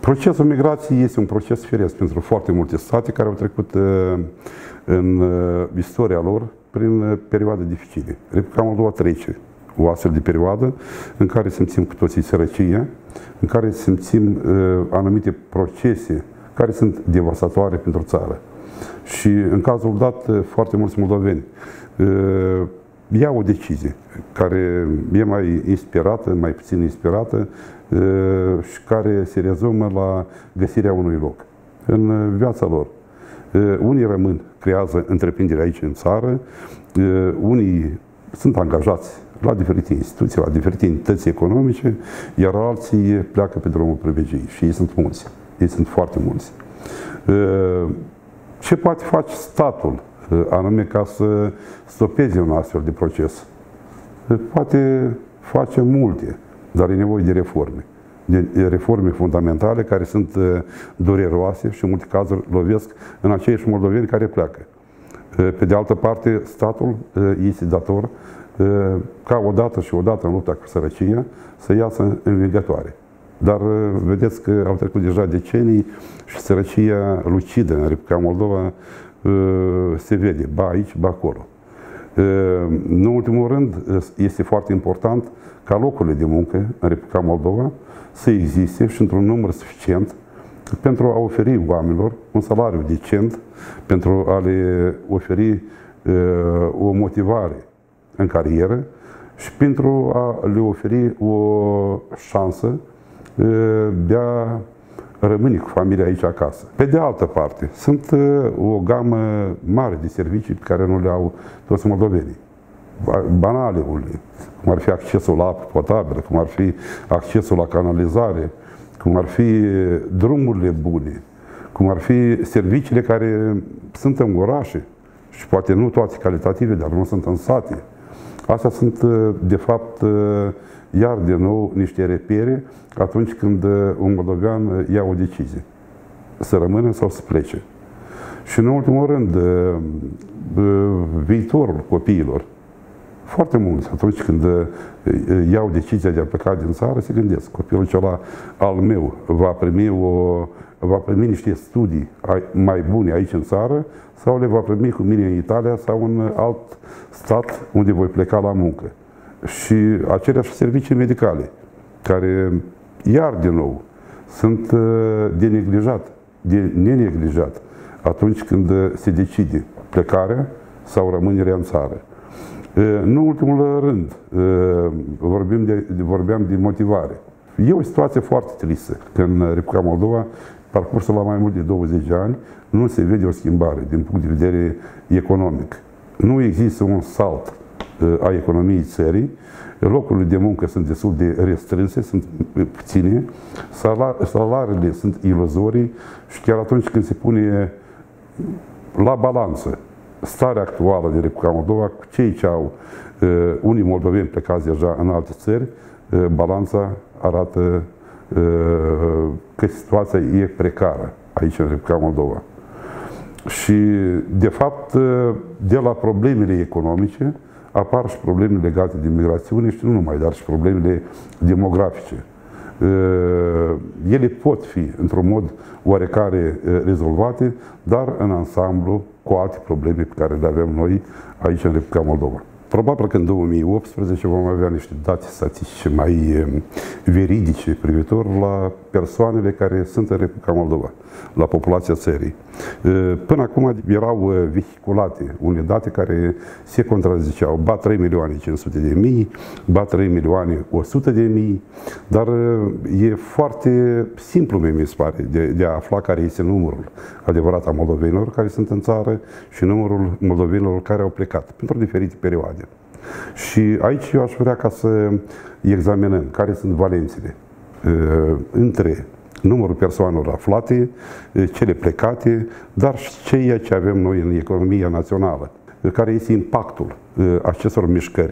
Procesul migrației este un proces firesc pentru foarte multe state care au trecut în istoria lor prin perioade dificile. Republica Moldova trece o astfel de perioadă în care simțim cu toții sărăcie, în care simțim anumite procese care sunt devastatoare pentru țară. Și în cazul dat, foarte mulți moldoveni iau o decizie care e mai inspirată, mai puțin inspirată și care se rezumă la găsirea unui loc în viața lor. Unii rămân, creează întreprinderi aici în țară, unii sunt angajați la diferite instituții, la diferite entități economice, iar alții pleacă pe drumul privilegiei și ei sunt mulți, ei sunt foarte mulți. Ce poate face statul anume ca să stopeze un astfel de proces? Poate face multe, dar e nevoie de reforme. De reforme fundamentale care sunt dureroase și în multe cazuri lovesc în aceiași moldoveni care pleacă. Pe de altă parte, statul este dator ca odată și odată în lupta cu sărăcia să iasă învingătoare. Dar vedeți că au trecut deja decenii și sărăcia lucidă în Republica Moldova se vede, ba aici, ba acolo. În ultimul rând, este foarte important ca locurile de muncă în Republica Moldova să existe și într-un număr suficient pentru a oferi oamenilor un salariu decent, pentru a le oferi o motivare în carieră și pentru a le oferi o șansă de a rămâne cu familia aici acasă. Pe de altă parte, sunt o gamă mare de servicii pe care nu le au toți moldovenii. Banale, cum ar fi accesul la apă potabilă, cum ar fi accesul la canalizare, cum ar fi drumurile bune, cum ar fi serviciile care sunt în orașe și poate nu toate calitative, dar nu sunt în sate. Astea sunt, de fapt, iar de nou niște repere atunci când un moldovean ia o decizie, să rămână sau să plece. Și în ultimul rând, viitorul copiilor. Foarte mulți, atunci când iau decizia de a pleca din țară, se gândesc, copilul acela al meu va primi niște studii mai bune aici în țară sau le va primi cu mine în Italia sau în alt stat unde voi pleca la muncă. Și aceleași servicii medicale, care, iar din nou, sunt de neneglijat atunci când se decide plecarea sau rămânerea în țară. În ultimul rând, vorbeam de motivare. E o situație foarte tristă că în Republica Moldova, parcursul la mai mult de 20 de ani, nu se vede o schimbare din punct de vedere economic. Nu există un salt a economiei țării, locurile de muncă sunt destul de restrânse, sunt puține, salariile sunt iluzorii și chiar atunci când se pune la balanță starea actuală din Republica Moldova cu cei ce au unii moldoveni plecați deja în alte țări, balanța arată că situația e precară aici în Republica Moldova. Și, de fapt, de la problemele economice apar și probleme legate de migrațiune și nu numai, dar și problemele demografice. Ele pot fi, într-un mod oarecare, rezolvate, dar în ansamblu cu alte probleme pe care le avem noi aici în Republica Moldova. Probabil că în 2018 vom avea niște date statistice mai veridice privitor la persoanele care sunt în Republica Moldova, la populația țării. Până acum erau vehiculate unele date care se contraziceau, ba 3 milioane 500 de mii, ba 3 milioane 100 de mii, dar e foarte simplu, mi se pare, de a afla care este numărul adevărat a moldovenilor care sunt în țară și numărul moldovenilor care au plecat pentru diferite perioade. Și aici eu aș vrea ca să examinăm care sunt valențele între numărul persoanelor aflate, cele plecate, dar și ceea ce avem noi în economia națională, care este impactul acestor mișcări.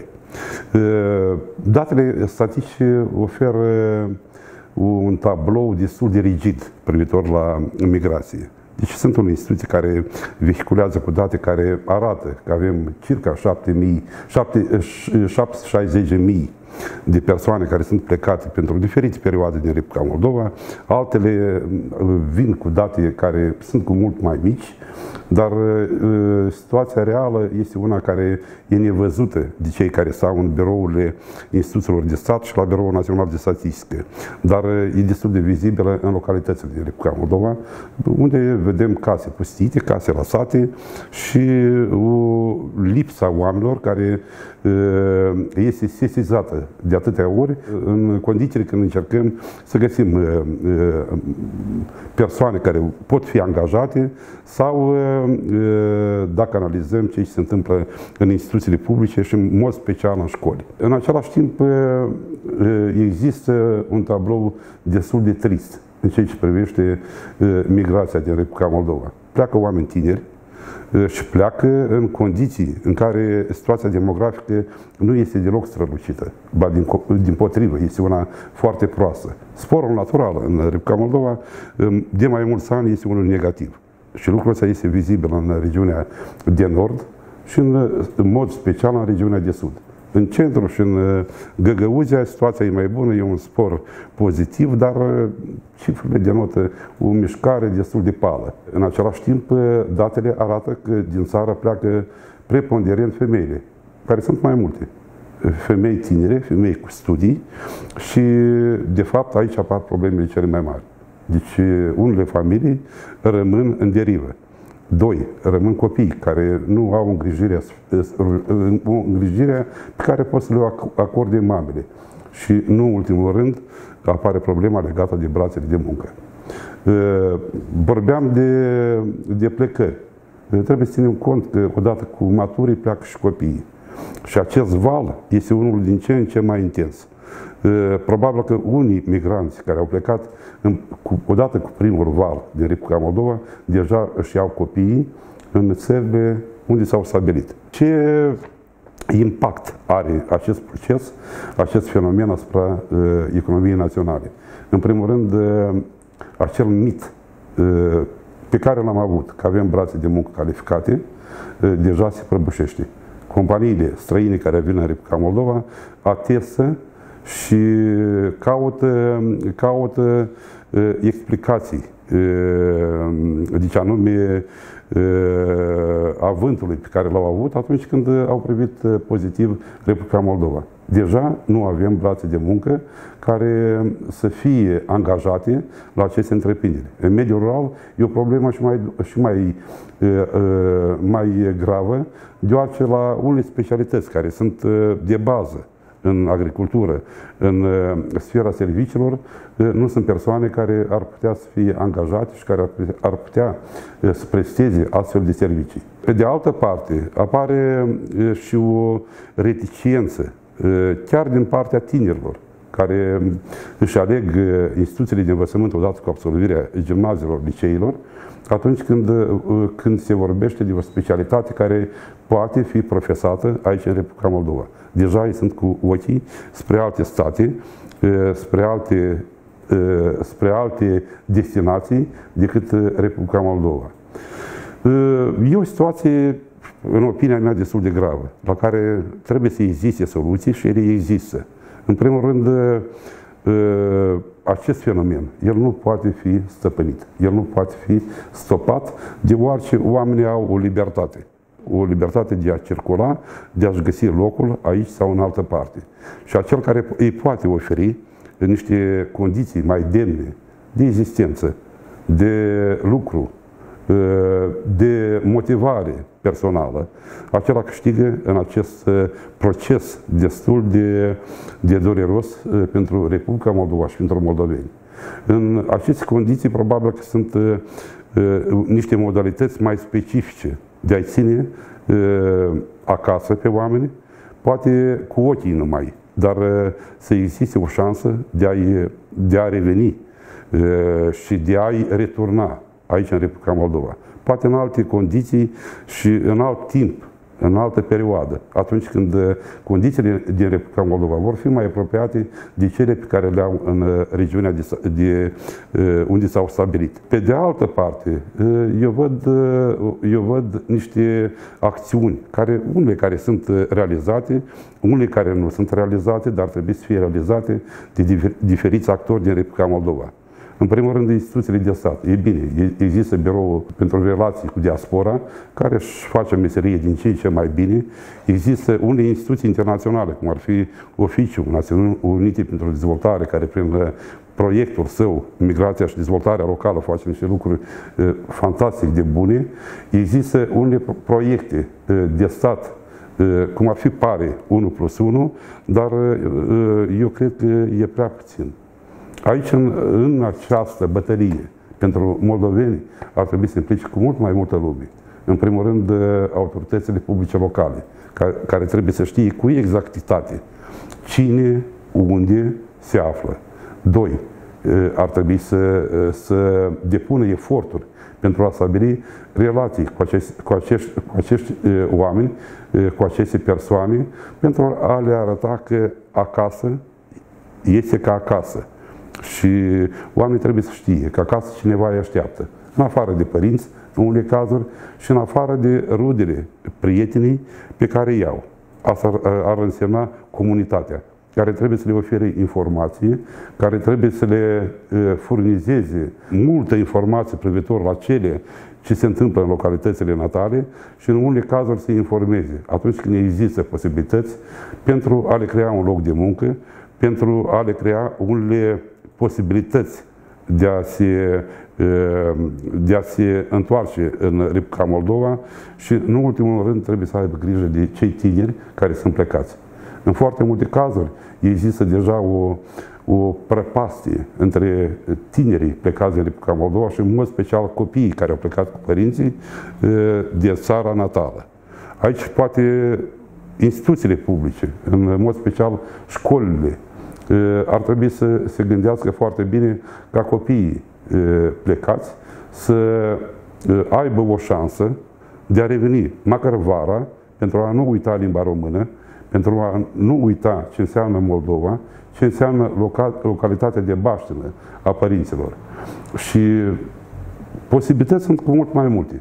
Datele statistice oferă un tablou destul de rigid privitor la migrație. Deci sunt unele instituții care vehiculează cu date care arată că avem circa 760.000 de persoane care sunt plecate pentru diferite perioade din Republica Moldova, altele vin cu date care sunt cu mult mai mici, dar situația reală este una care e nevăzută de cei care stau în birourile instituțiilor de stat și la Biroul Național de Statistică, dar e destul de vizibilă în localitățile din Republica Moldova, unde vedem case pustite, case lăsate și o lipsa oamenilor care este sesizată de atâtea ori în condițiile când încercăm să găsim persoane care pot fi angajate sau dacă analizăm ce se întâmplă în instituțiile publice și în mod special în școli. În același timp există un tablou destul de trist în ceea ce privește migrația din Republica Moldova. Pleacă oameni tineri și pleacă în condiții în care situația demografică nu este deloc strălucită, ba dimpotrivă, este una foarte proastă. Sporul natural în Republica Moldova de mai mulți ani este unul negativ și lucrul ăsta este vizibil în regiunea de nord și în mod special în regiunea de sud. În centru și în Găgăuzia situația e mai bună, e un spor pozitiv, dar cifrele denotă o mișcare destul de pală. În același timp, datele arată că din țară pleacă preponderent femeile, care sunt mai multe. Femei tinere, femei cu studii și, de fapt, aici apar problemele cele mai mari. Deci, unele familii rămân în derivă. 2. Rămân copii care nu au îngrijirea pe care pot să le acorde mamele. Și, nu în ultimul rând, apare problema legată de brațele de muncă. Vorbeam de plecări. Trebuie să ținem cont că, odată cu maturii, pleacă și copiii. Și acest val este unul din ce în ce mai intens. Probabil că unii migranți care au plecat odată cu primul val din Republica Moldova, deja își iau copiii în țările unde s-au stabilit. Ce impact are acest proces, acest fenomen asupra economiei naționale? În primul rând, acel mit pe care l-am avut, că avem brațe de muncă calificate, deja se prăbușește. Companiile străine care vin în Republica Moldova atestă și caută explicații, deci anume avântului pe care l-au avut atunci când au privit pozitiv Republica Moldova. Deja nu avem brațe de muncă care să fie angajate la aceste întreprinderi. În mediul rural e o problemă și mai gravă, deoarece la unele specialități care sunt de bază în agricultură, în sfera serviciilor, nu sunt persoane care ar putea să fie angajate și care ar putea să presteze astfel de servicii. Pe de altă parte, apare și o reticență, chiar din partea tinerilor, care își aleg instituțiile de învățământ odată cu absolvirea gimnaziilor, liceilor, atunci când se vorbește de o specialitate care poate fi profesată aici în Republica Moldova. Deja ei sunt cu ochii spre alte state, spre alte destinații decât Republica Moldova. E o situație, în opinia mea, destul de gravă, la care trebuie să existe soluții și ele există. În primul rând, acest fenomen, el nu poate fi stăpânit, el nu poate fi stopat, deoarece oamenii au o libertate de a circula, de a-și găsi locul aici sau în altă parte. Și acel care îi poate oferi niște condiții mai demne de existență, de lucru, de motivare personală, acela câștigă în acest proces destul de dureros pentru Republica Moldova și pentru moldoveni. În aceste condiții, probabil că sunt niște modalități mai specifice de a-i ține acasă pe oameni, poate cu ochii numai, dar să existe o șansă de a reveni și de a-i returna aici în Republica Moldova. Poate în alte condiții și în alt timp în altă perioadă, atunci când condițiile din Republica Moldova vor fi mai apropiate de cele pe care le au în regiunea unde s-au stabilit. Pe de altă parte, eu văd niște acțiuni, unele care sunt realizate, unele care nu sunt realizate, dar trebuie să fie realizate de diferiți actori din Republica Moldova. În primul rând, instituțiile de stat. E bine, există Biroul pentru Relații cu Diaspora, care își face meserie din ce în ce mai bine. Există unele instituții internaționale, cum ar fi Oficiul Națiunilor Unite pentru Dezvoltare, care prin proiectul său, Migrația și Dezvoltarea Locală, face niște lucruri fantastic de bune. Există unele proiecte de stat, cum ar fi PARE 1+1, dar eu cred că e prea puțin. Aici, în această bătălie pentru moldoveni, ar trebui să implice cu mult mai multă lume. În primul rând, autoritățile publice locale, care trebuie să știe cu exactitate cine, unde se află. 2. Ar trebui să depună eforturi pentru a stabili relații cu acești oameni, cu aceste persoane, pentru a le arăta că acasă este ca acasă. Și oamenii trebuie să știe că acasă cineva îi așteaptă, în afară de părinți, în unele cazuri, și în afară de rudele, prietenii pe care îi au. Asta ar însemna comunitatea, care trebuie să le ofere informații, care trebuie să le furnizeze multă informație privitor la cele ce se întâmplă în localitățile natale și în unele cazuri să informeze atunci când există posibilități pentru a le crea un loc de muncă, pentru a le crea unele posibilități de a se întoarce în Republica Moldova și, în ultimul rând, trebuie să aibă grijă de cei tineri care sunt plecați. În foarte multe cazuri există deja o prăpastie între tinerii plecați din Republica Moldova și, în mod special, copiii care au plecat cu părinții de țara natală. Aici, poate, instituțiile publice, în mod special școlile, ar trebui să se gândească foarte bine ca copiii plecați să aibă o șansă de a reveni, măcar vara, pentru a nu uita limba română, pentru a nu uita ce înseamnă Moldova, ce înseamnă localitatea de baștină a părinților. Și posibilități sunt cu mult mai multe.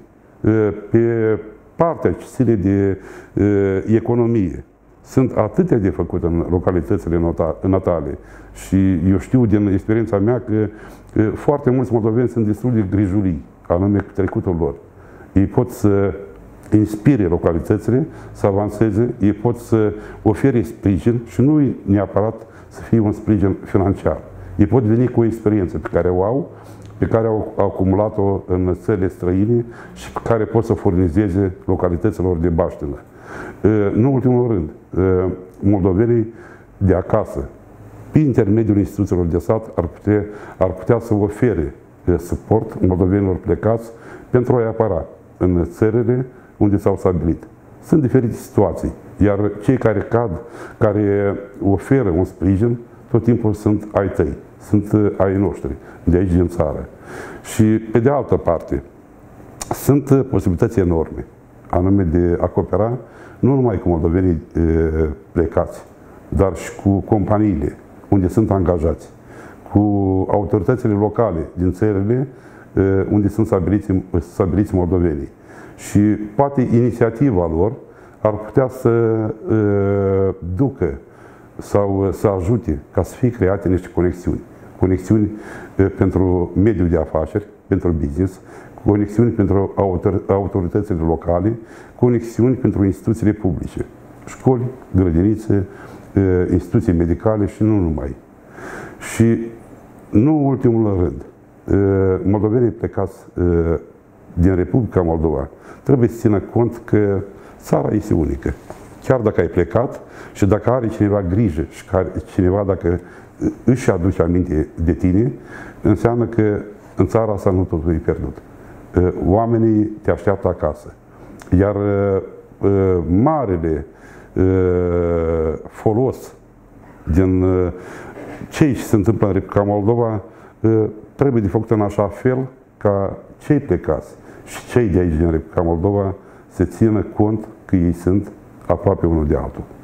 Pe partea ce ține de economie, sunt atâtea de făcut în localitățile natale și eu știu din experiența mea că foarte mulți moldoveni sunt destul de grijulii, anume cu trecutul lor. Ei pot să inspire localitățile, să avanseze, ei pot să ofere sprijin și nu neapărat să fie un sprijin financiar. Ei pot veni cu o experiență pe care o au, pe care au acumulat-o în țările străine și pe care pot să furnizeze localităților de baștină. În ultimul rând, moldovenii de acasă, prin intermediul instituțiilor de stat, ar putea să ofere suport moldovenilor plecați pentru a-i apăra în țările unde s-au stabilit. Sunt diferite situații, iar cei care oferă un sprijin, tot timpul sunt ai tăi, sunt ai noștri, de aici din țară. Și, pe de altă parte, sunt posibilități enorme, anume de a coopera nu numai cu moldovenii plecați, dar și cu companiile unde sunt angajați, cu autoritățile locale din țările unde sunt stabiliți moldovenii. Și poate inițiativa lor ar putea să ducă sau să ajute ca să fie create niște conexiuni. Conexiuni pentru mediul de afaceri, pentru business, conexiuni pentru autoritățile locale, conexiuni pentru instituțiile publice, școli, grădinițe, instituții medicale și nu numai. Și nu în ultimul rând, moldovenii plecați din Republica Moldova trebuie să țină cont că țara este unică. Chiar dacă ai plecat și dacă are cineva grijă și cineva dacă își aduce aminte de tine, înseamnă că în țara asta nu totul e pierdut. Oamenii te așteaptă acasă. Iar marele folos din ce se întâmplă în Republica Moldova trebuie de făcut în așa fel ca cei plecați și cei de aici din Republica Moldova să țină cont că că ei sunt aproape unul de altul.